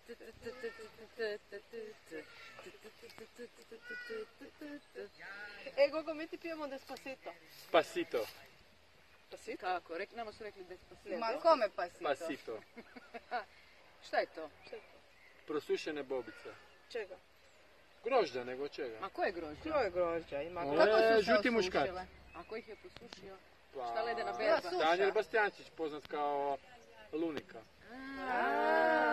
Gogo, mi ti pijemo Despacito. Pasito. Pasito? Kako? Nama su rekli Despacito. Ma kome Pasito? Pasito. Šta je to? Prosušene bobice. Čega? Grožđa nego čega? Ma ko je grožđe? To je grožđa, ima Ovo grožđa. je Kako su se žuti muškat. osušile? A ko ih je posušio? Pa, Šta ledena berba? suša. Daniel Bastiančić, poznat kao Lunika. A,